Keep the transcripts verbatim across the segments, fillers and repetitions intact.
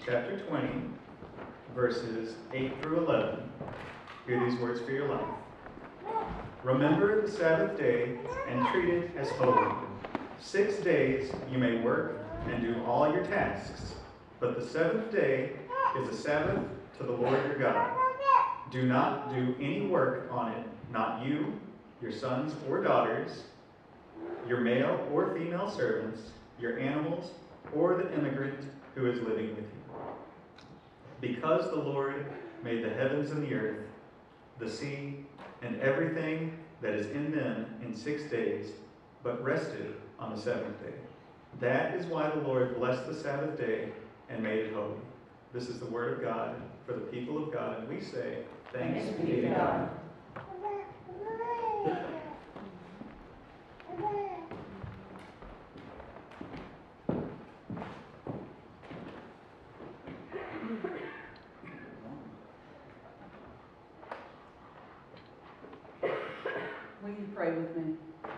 chapter twenty, verses eight through eleven. Hear these words for your life. Remember the Sabbath day and treat it as holy. Six days you may work and do all your tasks, but the seventh day is a Sabbath to the Lord your God. Do not do any work on it, not you, your sons or daughters, your male or female servants, your animals, or the immigrant who is living with you. Because the Lord made the heavens and the earth, the sea, and everything that is in them in six days, but rested on the seventh day. That is why the Lord blessed the Sabbath day and made it holy. This is the word of God for the people of God, and we say, thanks be to God. Will you pray with me?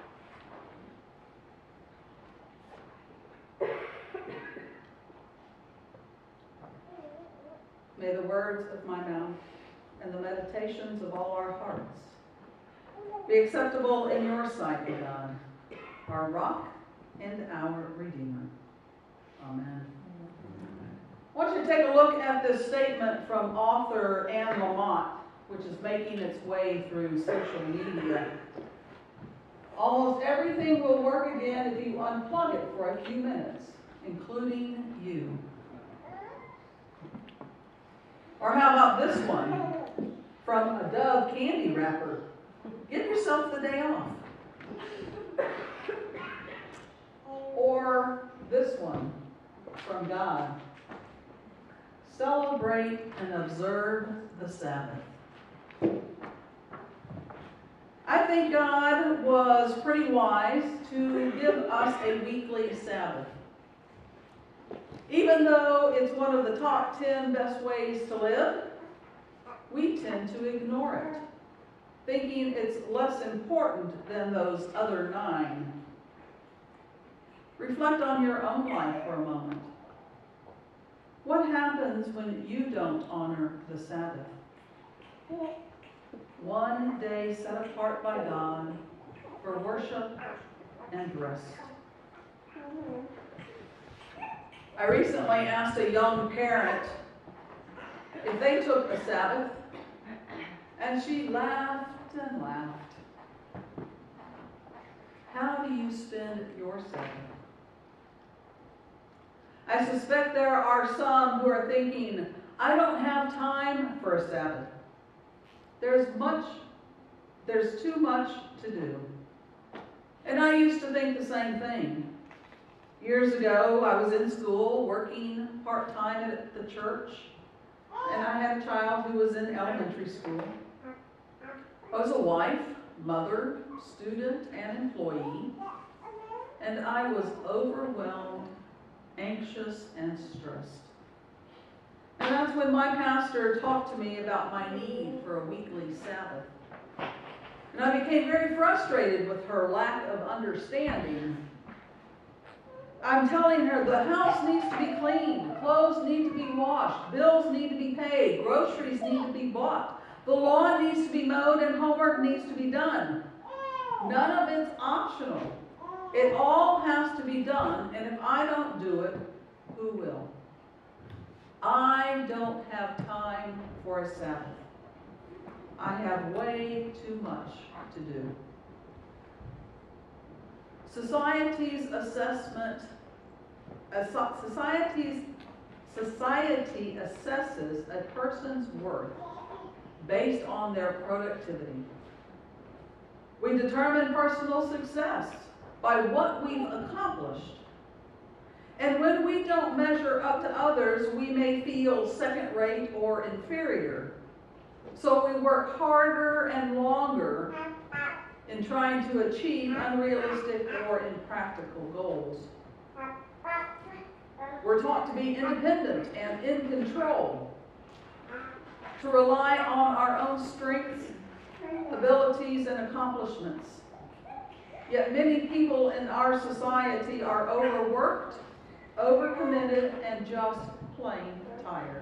May the words of my mouth and the meditations of all our hearts be acceptable in your sight, O God, our rock and our Redeemer. Amen. I want you to take a look at this statement from author Anne Lamott, which is making its way through social media. Almost everything will work again if you unplug it for a few minutes, including you. Or how about this one from a Dove candy wrapper? Give yourself the day off. Or this one from God. Celebrate and observe the Sabbath. I think God was pretty wise to give us a weekly Sabbath. Even though it's one of the top ten best ways to live, we tend to ignore it, thinking it's less important than those other nine. Reflect on your own life for a moment. What happens when you don't honor the Sabbath? One day set apart by God for worship and rest. I recently asked a young parent if they took a Sabbath, and she laughed and laughed. How do you spend your Sabbath? I suspect there are some who are thinking, I don't have time for a Sabbath. There's much, there's too much to do. And I used to think the same thing. Years ago, I was in school working part-time at the church, and I had a child who was in elementary school. I was a wife, mother, student, and employee, and I was overwhelmed, anxious, and stressed. And that's when my pastor talked to me about my need for a weekly Sabbath. And I became very frustrated with her lack of understanding. I'm telling her the house needs to be cleaned, clothes need to be washed, bills need to be paid, groceries need to be bought, the lawn needs to be mowed, and homework needs to be done. None of it's optional. It all has to be done, and if I don't do it, who will? I don't have time for a Sabbath. I have way too much to do. Society's assessment, uh, society's, society assesses a person's worth based on their productivity. We determine personal success by what we've accomplished. And when we don't measure up to others, we may feel second-rate or inferior. So we work harder and longer in trying to achieve unrealistic or impractical goals. We're taught to be independent and in control, to rely on our own strengths, abilities, and accomplishments. Yet many people in our society are overworked, overcommitted, and just plain tired.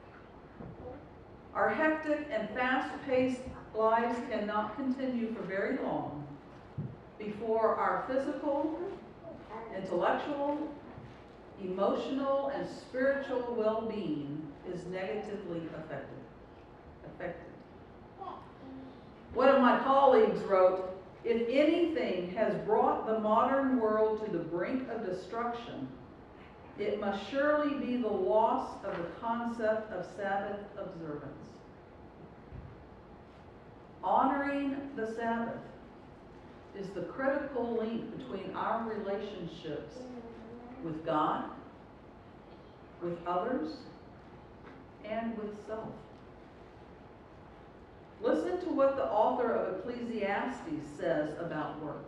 Our hectic and fast-paced lives cannot continue for very long before our physical, intellectual, emotional, and spiritual well-being is negatively affected. affected. One of my colleagues wrote, "If anything has brought the modern world to the brink of destruction, it must surely be the loss of the concept of Sabbath observance." Honoring the Sabbath is the critical link between our relationships with God, with others, and with self. Listen to what the author of Ecclesiastes says about work.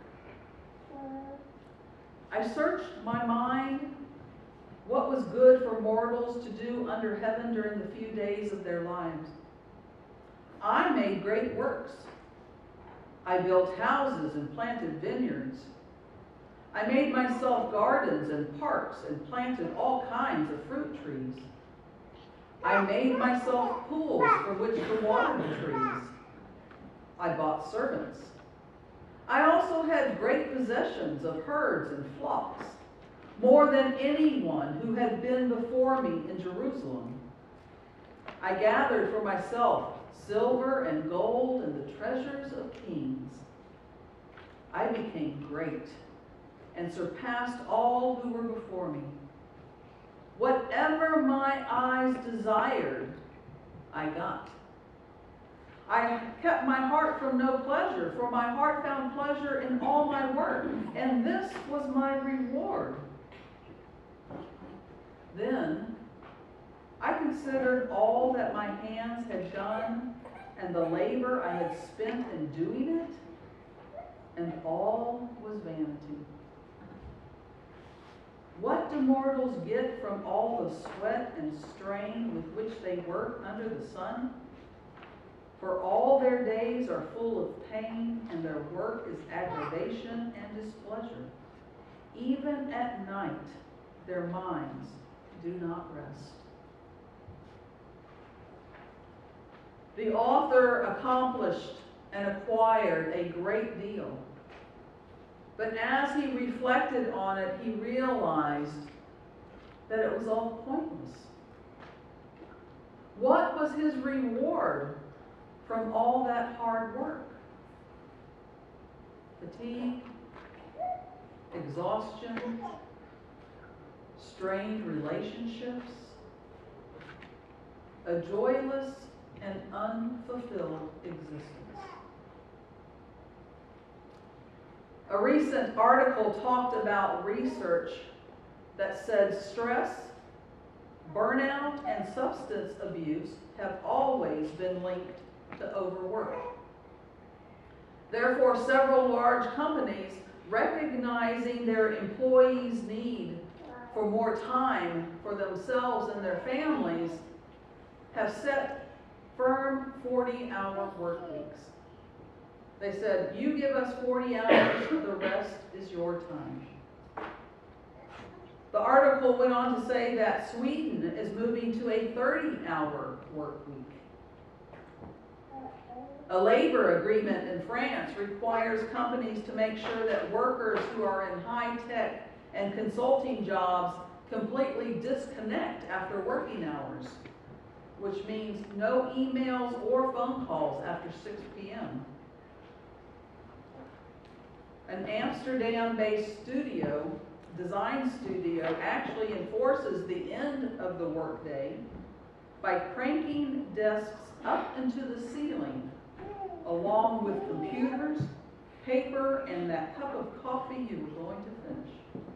"I searched my mind what was good for mortals to do under heaven during the few days of their lives. I made great works. I built houses and planted vineyards. I made myself gardens and parks and planted all kinds of fruit trees. I made myself pools from which to water the trees. I bought servants. I also had great possessions of herds and flocks, more than anyone who had been before me in Jerusalem. I gathered for myself silver and gold and the treasures of kings. I became great and surpassed all who were before me. Whatever my eyes desired, I got. I kept my heart from no pleasure, for my heart found pleasure in all my work, and this was my reward. Then I considered all that my hands had done and the labor I had spent in doing it, and all was vanity. What do mortals get from all the sweat and strain with which they work under the sun? For all their days are full of pain, and their work is aggravation and displeasure. Even at night, their minds do not rest." The author accomplished and acquired a great deal. But as he reflected on it, he realized that it was all pointless. What was his reward from all that hard work? Fatigue, exhaustion, strained relationships, a joyless and unfulfilled existence. A recent article talked about research that said stress, burnout, and substance abuse have always been linked to overwork. Therefore, several large companies, recognizing their employees' need for more time for themselves and their families, have set firm forty-hour work weeks. They said, you give us forty hours, the rest is your time. The article went on to say that Sweden is moving to a thirty-hour work week. A labor agreement in France requires companies to make sure that workers who are in high-tech and consulting jobs completely disconnect after working hours, which means no emails or phone calls after six p m An Amsterdam-based studio, design studio, actually enforces the end of the workday by cranking desks up into the ceiling, along with computers, paper, and that cup of coffee you were going to finish.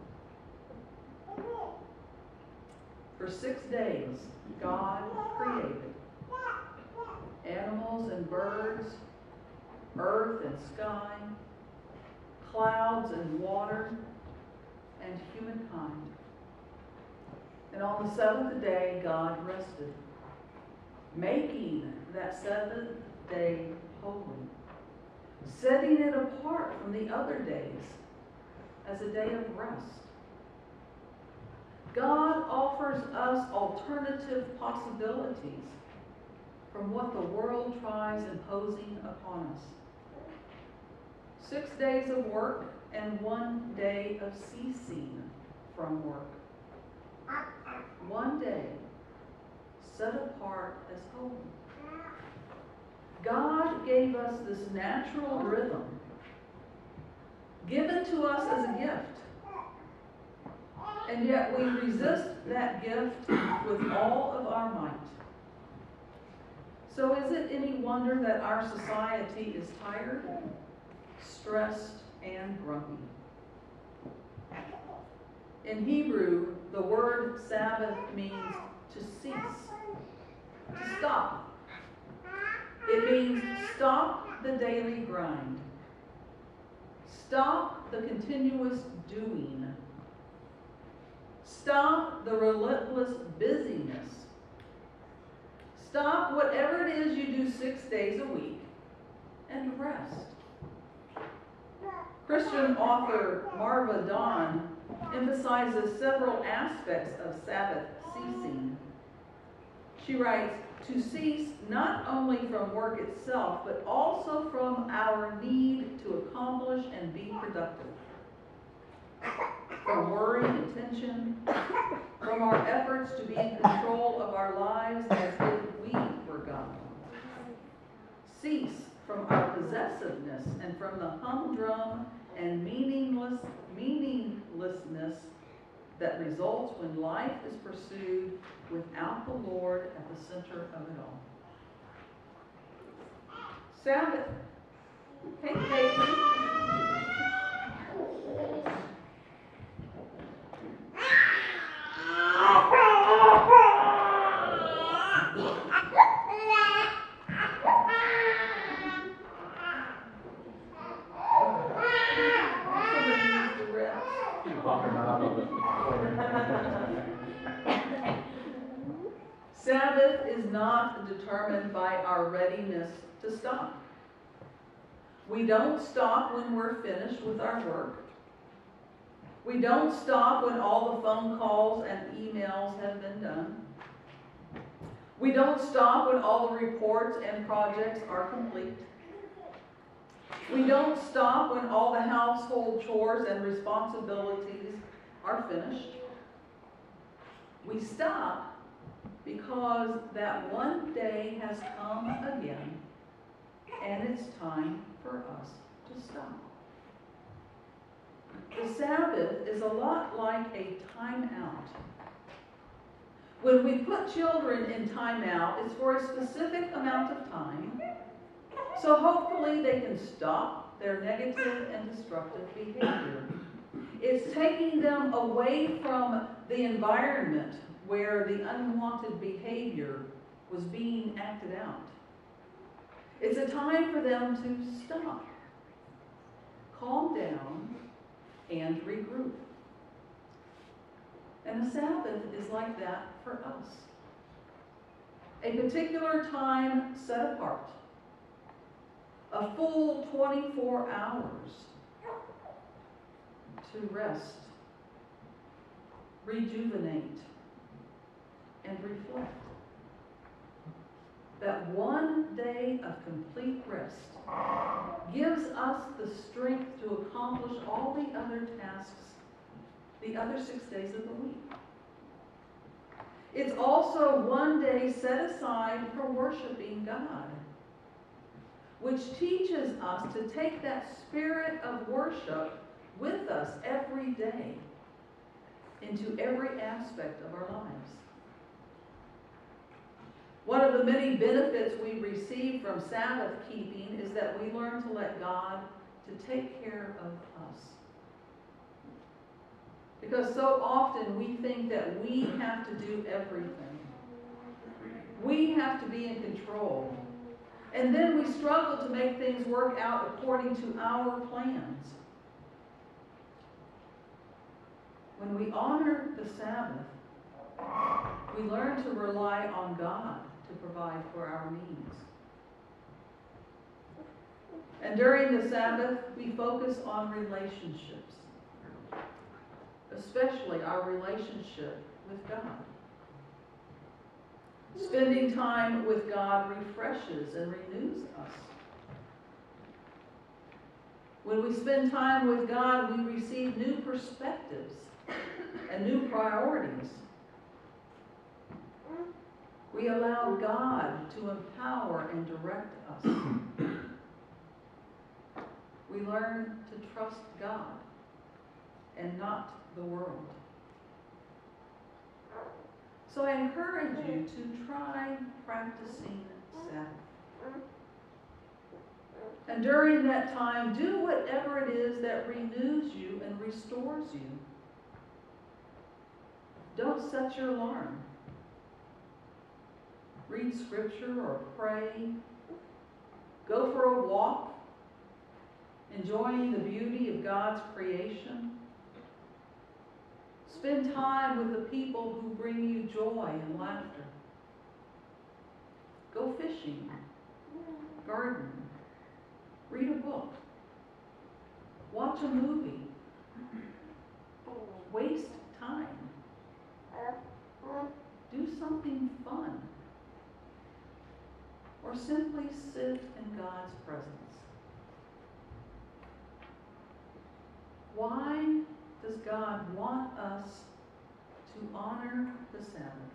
For six days, God created animals and birds, earth and sky, clouds and water, and humankind. And on the seventh day, God rested, making that seventh day holy, setting it apart from the other days as a day of rest. God offers us alternative possibilities from what the world tries imposing upon us. Six days of work and one day of ceasing from work. One day set apart as holy. God gave us this natural rhythm, given to us as a gift. And yet we resist that gift with all of our might. So is it any wonder that our society is tired, stressed, and grumpy? In Hebrew, the word Sabbath means to cease, to stop. It means stop the daily grind. Stop the continuous doing. Stop the relentless busyness. Stop whatever it is you do six days a week and rest. Christian author Marva Dawn emphasizes several aspects of Sabbath ceasing. She writes, to cease not only from work itself, but also from our need to accomplish and be productive. From worry and tension, from our efforts to be in control of our lives as if we were God. Cease from our possessiveness and from the humdrum and meaningless meaninglessness that results when life is pursued without the Lord at the center of it all. Sabbath. Hey, Caitlin. Sabbath is not determined by our readiness to stop. We don't stop when we're finished with our work. We don't stop when all the phone calls and emails have been done. We don't stop when all the reports and projects are complete. We don't stop when all the household chores and responsibilities are finished. We stop because that one day has come again, and it's time for us to stop. The Sabbath is a lot like a timeout. When we put children in timeout, it's for a specific amount of time, so hopefully they can stop their negative and destructive behavior. It's taking them away from the environment where the unwanted behavior was being acted out. It's a time for them to stop, calm down, and regroup. And the Sabbath is like that for us. A particular time set apart, a full twenty-four hours to rest, rejuvenate, and reflect. That one day of complete rest gives us the strength to accomplish all the other tasks the other six days of the week. It's also one day set aside for worshiping God, which teaches us to take that spirit of worship with us every day into every aspect of our lives. One of the many benefits we receive from Sabbath keeping is that we learn to let God to take care of us. Because so often we think that we have to do everything. We have to be in control. And then we struggle to make things work out according to our plans. When we honor the Sabbath, we learn to rely on God to provide for our needs. And during the Sabbath, we focus on relationships. especially our relationship with God. Spending time with God refreshes and renews us. When we spend time with God, we receive new perspectives and new priorities. We allow God to empower and direct us. We learn to trust God and not the world. So I encourage you to try practicing Sabbath. And during that time, do whatever it is that renews you and restores you. Don't set your alarm. Read scripture or pray. Go for a walk, enjoying the beauty of God's creation. Spend time with the people who bring you joy and laughter. Go fishing, garden, read a book, watch a movie, waste time, do something fun, or simply sit in God's presence. Why does God want us to honor the Sabbath?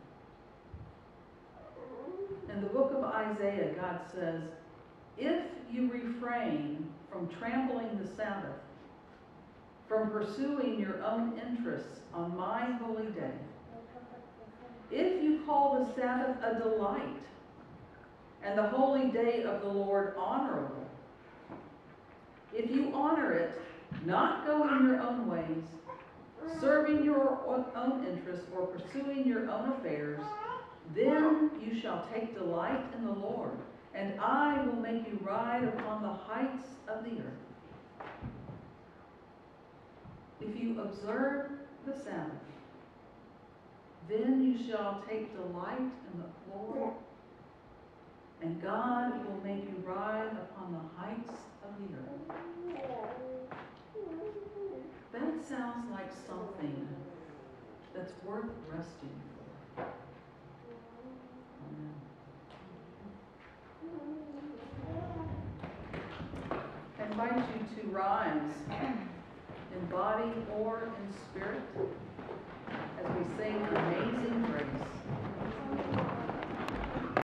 In the book of Isaiah, God says, if you refrain from trampling the Sabbath, from pursuing your own interests on my holy day, if you call the Sabbath a delight and the holy day of the Lord honorable, if you honor it, not going your own ways, serving your own interests or pursuing your own affairs, then you shall take delight in the Lord, and I will make you ride upon the heights of the earth. If you observe the Sabbath, then you shall take delight in the Lord, and God will make you ride upon the heights of the earth. That sounds like something that's worth resting for. Amen. I invite you to rise in body or in spirit as we sing Amazing Grace.